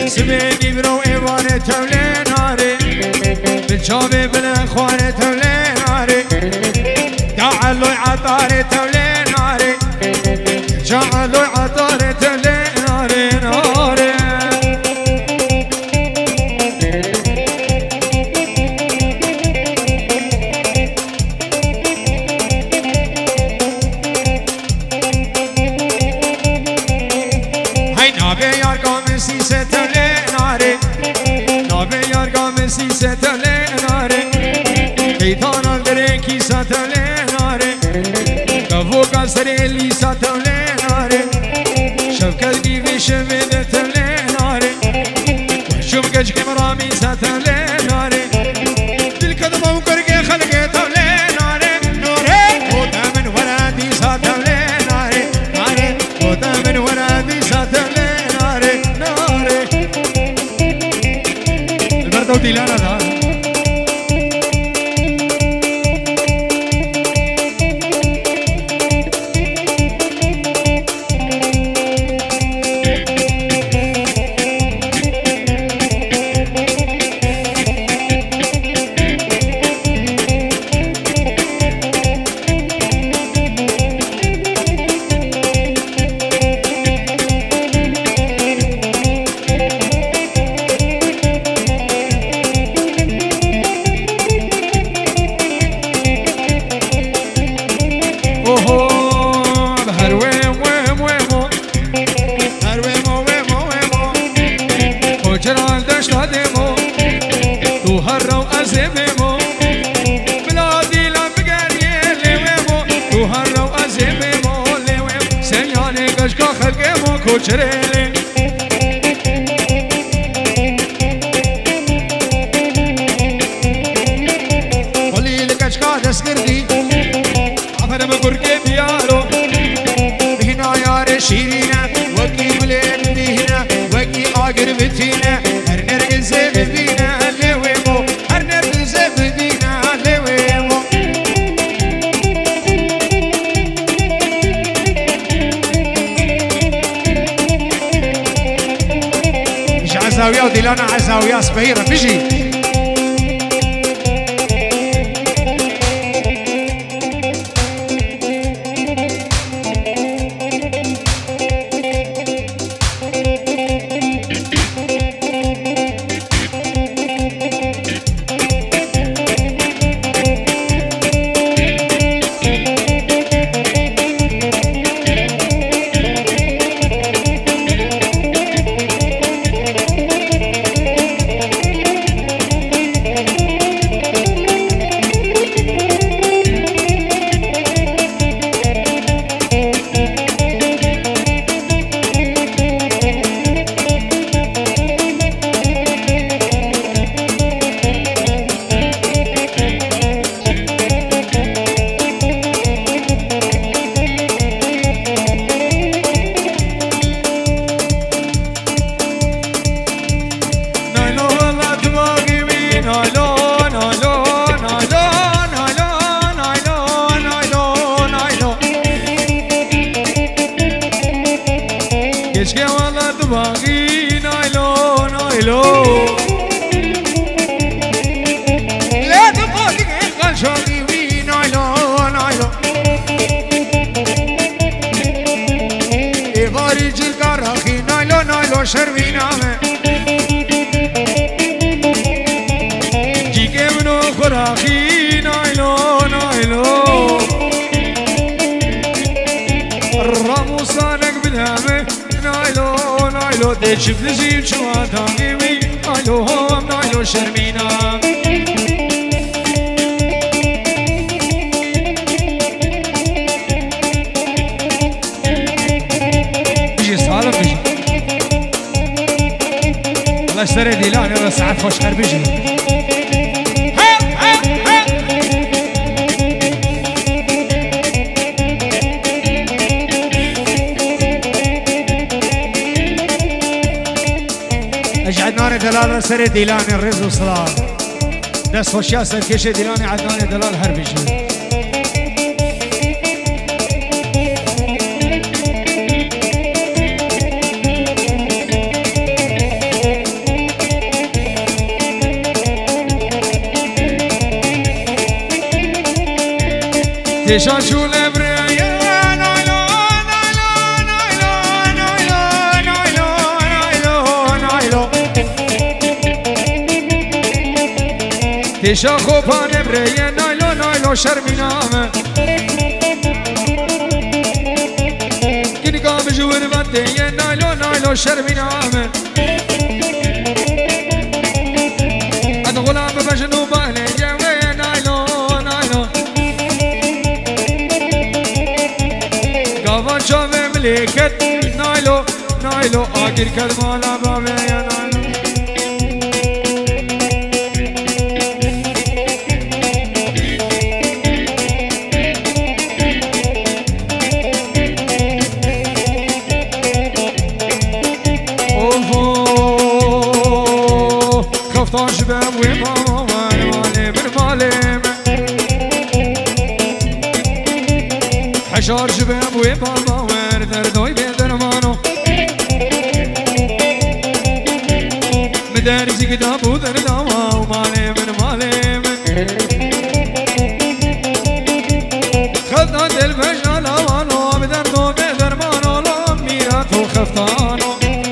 سبيني برو إيواني تولي ناري بالشوبي بالإخواني تولي ناري جعلوا عطاري تولي ناري جعلوا عطاري تولي ناري ناري هاي نابي يارقا من سيسة تولي ناري نابي يارقا من سيسة تولي ناري قيطان الدريكي ساتولي ناري كفوكا سريلي ساتولي ناري شفكت بيبي شمد تولي ناري وشوف قجك مرامي ساتولي ناري بالكذبة وقرقي خلقي تولي ناري ناري ودا من ولادي ساتولي ناري ناري ودا من ولادي ساتولي ناري ناري البردة وديلانا ده كوچريلي قولي لك اشكا دسكردي عفر بقرقي بيارو بهنا يار شيرينا وكي ملين بهنا وكي آقر بتينا هر نرقز ببينا لويمو هر نرقز ببينا لويمو عزاوية وديلانا عزاوية صبيرة بيجي شربينامه جيكي منو خراخي نايلو نايلو الراموسانك بالهامه نايلو نايلو تشوف لزيب شو هتاقيوي نايلو هم نايلو شربينام بيجي صالح بيجي الله اشتري ديلان يلا ساعات خوش خير بيجي اجعدناني دلال سري ديلاني الرز وصلاه دست خوشيا سركشي ديلاني عدناني دلال هر بيجي تشاشو لبريا نايلو نايلو نايلو نايلو نايلو نايلو تشاخو بانبريا نايلو نايلو شرمينامه كني قام جور بدي نايلو نايلو شرمينامه أنا غلام بجنوب أهلي جوي نايلو نايلو قافا شافي ملكت نايلو نايلو آخر كلمة لا بابي يا نايلو شباب وماما والمالي بالمالي حشار شباب وماما وردردوي بدرمانو مدارسي كتاب ودرداما ومالي بالمالي خذنا الفجال وانو بدردو بدرمانو لاميراتو خفتانو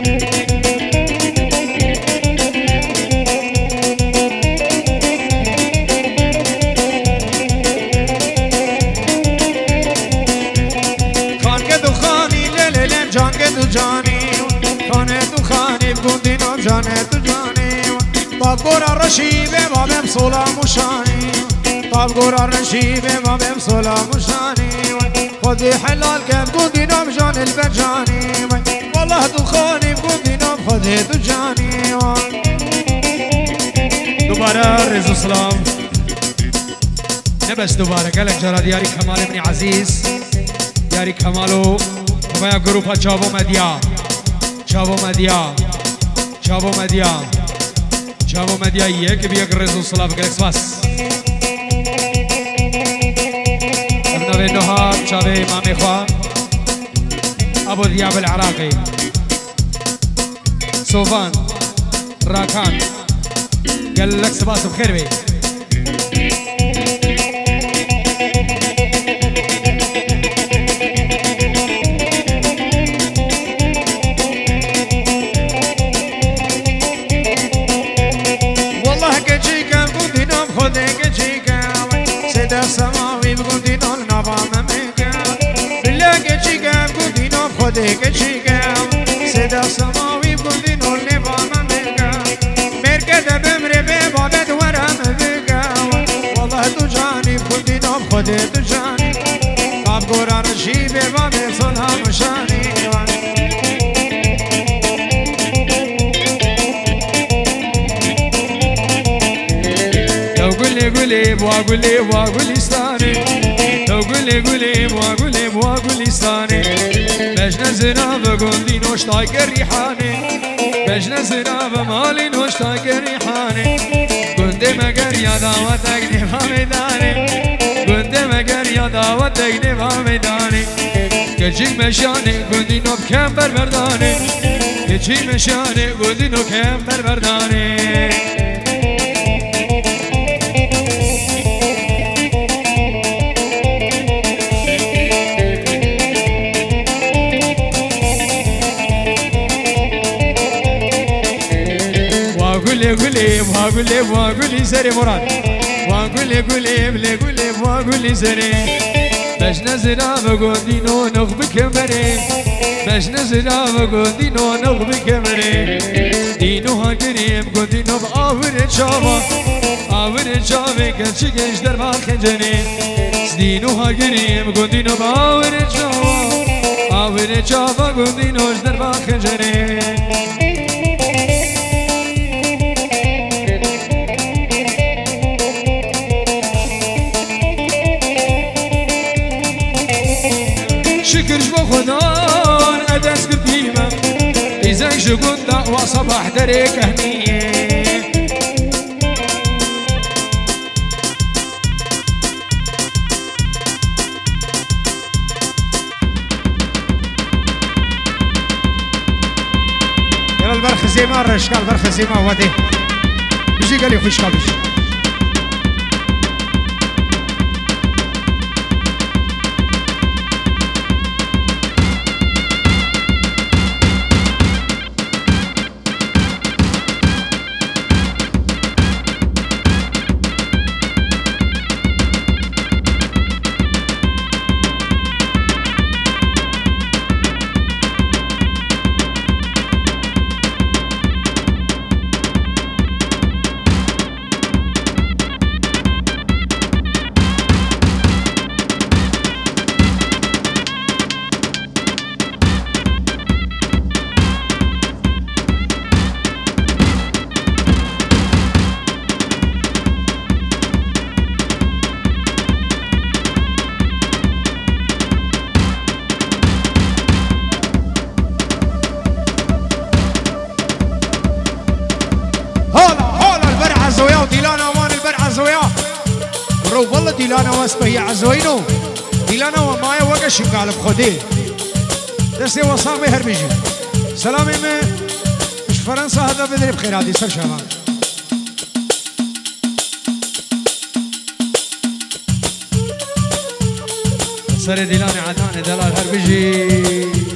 طابقور الرشيبة بابم صلاة مشاني طابقور الرشيبة بابم صلاة مشاني خذي حلال كيف قودي نوم جان البرجاني والله دخاني بقودي نوم خذي دجاني دوباره رزو سلام نبس دوباره قالك جرى دياري كمال ابن عزيز دياري كمالو ويا جروبا جابو مديا جابو مديا جابو مديا جابو مديا يك بيك رزو سلام قالك سواس ابن ابي نهار جابي مامي خوا ابو ذياب العراقي صوفان راكان قال لك سباس بخير بي والله كجيكا بقودي نوم خذي كجيكا سيدا السماوي بقودي نوم نبا مميكا بالله كجيكا بقودي نوم خذي كجيكا سيدا السماوي بقودي نوم نبا مميكا مركز بمري ببابت ورا مبيكا والله تجاني بقودي نوم خذي تجاني طاب قرار الشيبي بابي صلها مشاني قولي بواقولي بواقوليستاني لو قولي بواقولي بواقوليستاني باش نزنا بقندي نوش طايق الريحاني باش نزنا بمالي نوش طايق الريحاني قندي مقر يا دعوتك نفا ميداني قندي مقر يا دعوتك نفا ميداني كجيك مشاني قندي نوب كم بربرداني كجيك مشاني قندي نوب كم بربرداني قولي بواقولي سري مراد واقولي بواقولي سري باش نزرع بقودي نو نخبك مري باش نزرع بقودي نو نخبك مري دينو هاكريم قودي نو بآور الشابا آور الشابا كنشي كنش دربا خنجني دينو هاكريم قودي نو بآور الشابا آور الشابا قودي نوش دربا خنجني شكرش بخدان أدس قديمة إذاك شقود وصباح دريك هنية يلا البرخ زيما الرشكال البرخ زيما ودي بيجي قال لي خوش كابش عزويا رو والله ديلانا واسبهي عزوينو ديلانا ومايا وقش قال بخدي دستي وصامي هربيجي سلامي مش فرنسا هذا بدري بخير هذه سر شباب سر ديلاني عدنان دلال هربيجي